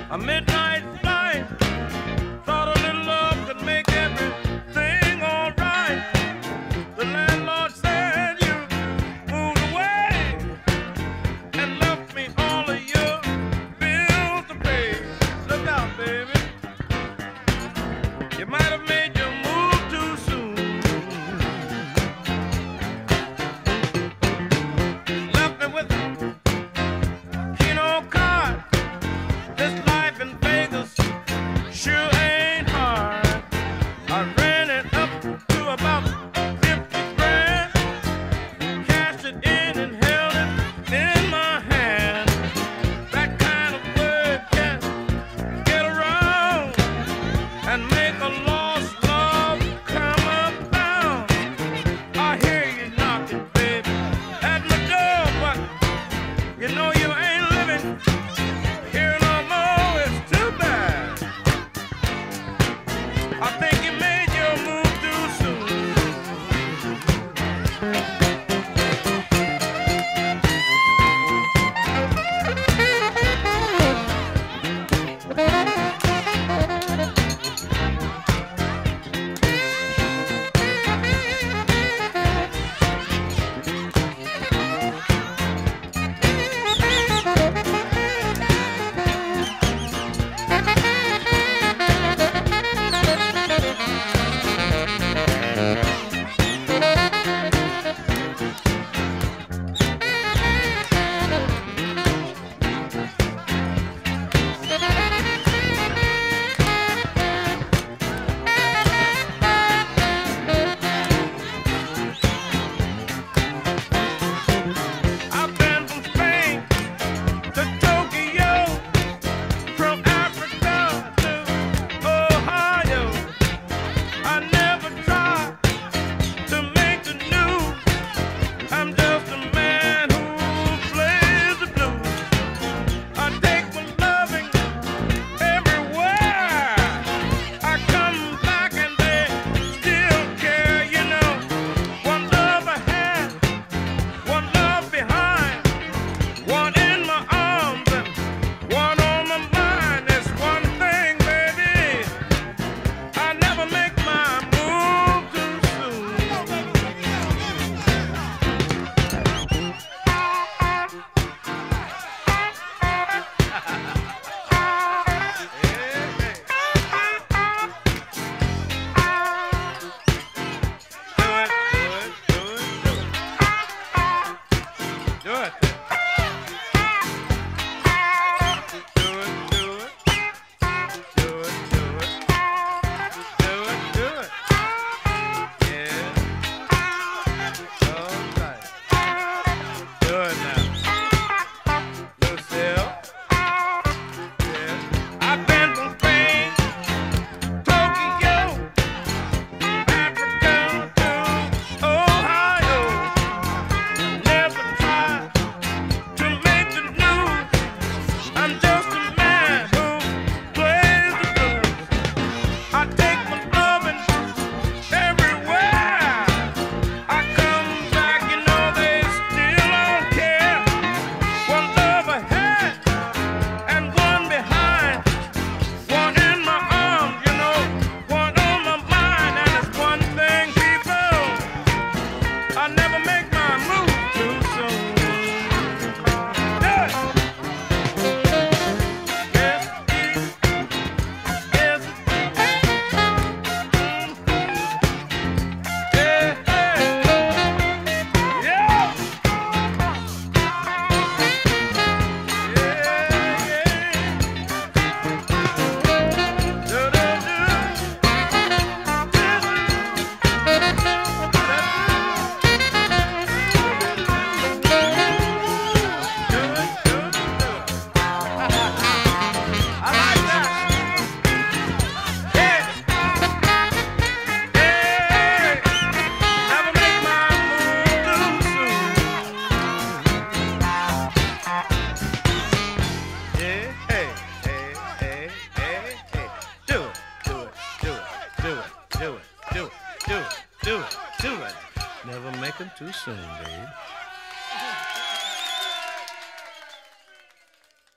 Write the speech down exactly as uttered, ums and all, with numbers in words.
A midnight flight. Thought a little love could make everything all right. The landlord said you moved away and left me all of your bills to pay. Look out, baby. You might have made your move too soon. Left me with a Keno card. This life in Vegas sure ain't hard. I ran it up to about fifty grand, cashed it in and held it in my hand. That kind of word can get around and make a lost love come about. I hear you knocking, baby, at my door, but you know you ain't living here no more. It's too bad. I think you made your move too soon. I've been from Spain to Tokyo, from Africa to Ohio. I never try to make the news. I'm just a man who plays the blues. I take my loving everywhere. I come back and they still care, you know. One love ahead, one love behind, one in my arms and one on my mind. There's one thing, baby, I never make my move too soon. Do it, do it, do it. Do it. Do it, do it. Do it, do it. Do it, do it. Yeah. All right. Do it now. Lucille. Yeah. I've been from Spain, Tokyo, Africa to Ohio. Never try to make the news. I'm just a man who plays the blues. I take my loving everywhere. I come back, you know they still don't care. One love ahead and one behind, one in my arms, you know, one on my mind. And it's one thing, people, I never make my move too soon. Yeah. Yes, yes, yeah, yeah, I like that. Yeah. Yeah. Never make my move too soon. Yeah. Hey, hey, hey, hey, hey. Do it, do it, do it, do it, do it, do it, do it, do it, do it. Never make 'em too soon, babe.